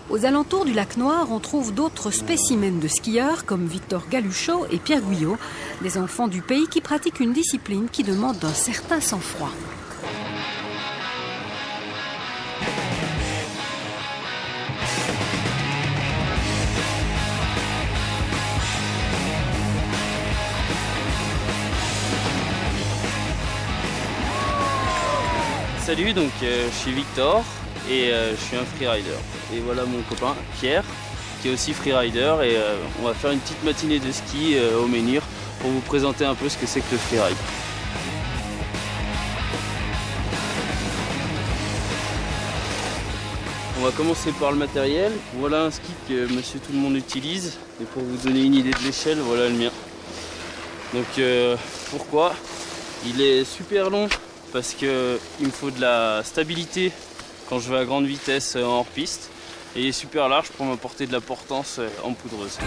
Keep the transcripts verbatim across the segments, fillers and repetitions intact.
Aux alentours du lac Noir, on trouve d'autres spécimens de skieurs comme Victor Galuchot et Pierre Guyot, des enfants du pays qui pratiquent une discipline qui demande un certain sang-froid. Salut, donc euh, je suis Victor et euh, je suis un freerider. Et voilà mon copain Pierre qui est aussi freerider et euh, on va faire une petite matinée de ski euh, au Menhir pour vous présenter un peu ce que c'est que le freeride. On va commencer par le matériel. Voilà un ski que monsieur tout le monde utilise et pour vous donner une idée de l'échelle, voilà le mien. Donc euh, pourquoi? Il est super long parce qu'il me faut de la stabilité quand je vais à grande vitesse en hors-piste et il est super large pour m'apporter de la portance en poudreuse.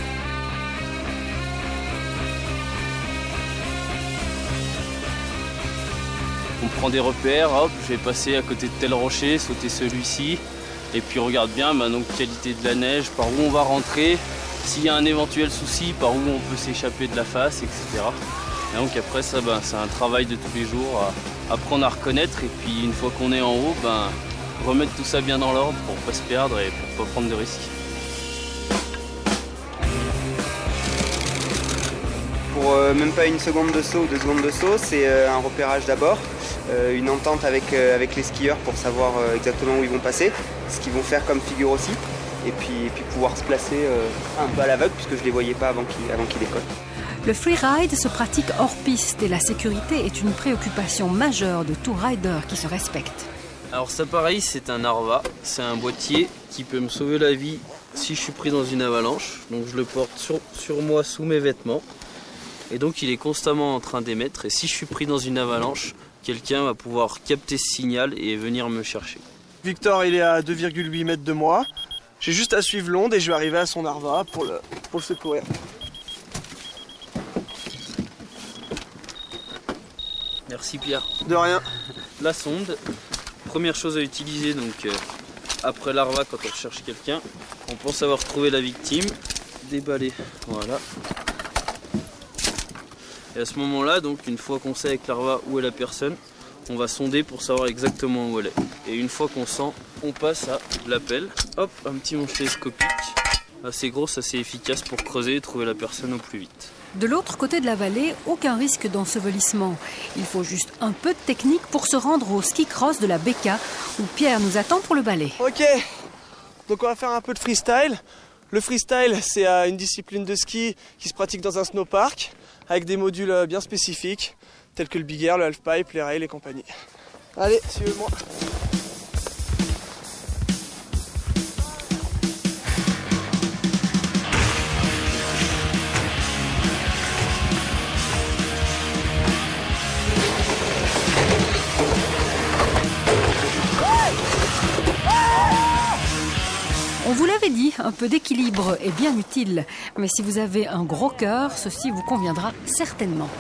On prend des repères, hop, je vais passer à côté de tel rocher, sauter celui-ci et puis regarde bien, bah, donc qualité de la neige, par où on va rentrer, s'il y a un éventuel souci, par où on peut s'échapper de la face, et cetera. Et donc après ça, ben, c'est un travail de tous les jours, à apprendre à reconnaître et puis une fois qu'on est en haut, ben, remettre tout ça bien dans l'ordre pour ne pas se perdre et pour ne pas prendre de risques. Pour euh, même pas une seconde de saut ou deux secondes de saut, c'est euh, un repérage d'abord, euh, une entente avec, euh, avec les skieurs pour savoir euh, exactement où ils vont passer, ce qu'ils vont faire comme figure aussi, et puis, et puis pouvoir se placer euh, un peu à l'aveugle puisque je ne les voyais pas avant qu'ils avant qu'ils décollent. Le freeride se pratique hors piste et la sécurité est une préoccupation majeure de tout rider qui se respecte. Alors ça pareil, c'est un Arva, c'est un boîtier qui peut me sauver la vie si je suis pris dans une avalanche. Donc je le porte sur, sur moi sous mes vêtements et donc il est constamment en train d'émettre et si je suis pris dans une avalanche, quelqu'un va pouvoir capter ce signal et venir me chercher. Victor il est à deux virgule huit mètres de moi, j'ai juste à suivre l'onde et je vais arriver à son Arva pour le, pour le secourir. Merci Pierre. De rien. La sonde, première chose à utiliser donc euh, après l'Arva quand on recherche quelqu'un, on pense avoir trouvé la victime, déballer, voilà. Et à ce moment-là, donc une fois qu'on sait avec l'Arva où est la personne, on va sonder pour savoir exactement où elle est. Et une fois qu'on sent, on passe à l'appel. Hop, un petit manche télescopique, assez gros, assez efficace pour creuser et trouver la personne au plus vite. De l'autre côté de la vallée, aucun risque d'ensevelissement. Il faut juste un peu de technique pour se rendre au ski cross de la Becca, où Pierre nous attend pour le balai. Ok, donc on va faire un peu de freestyle. Le freestyle, c'est une discipline de ski qui se pratique dans un snowpark, avec des modules bien spécifiques, tels que le big air, le halfpipe, les rails et compagnie. Allez, suivez-moi. On vous l'avait dit, un peu d'équilibre est bien utile. Mais si vous avez un gros cœur, ceci vous conviendra certainement.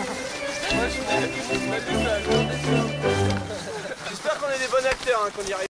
J'espère qu'on est des bons acteurs, hein, qu'on y arrive.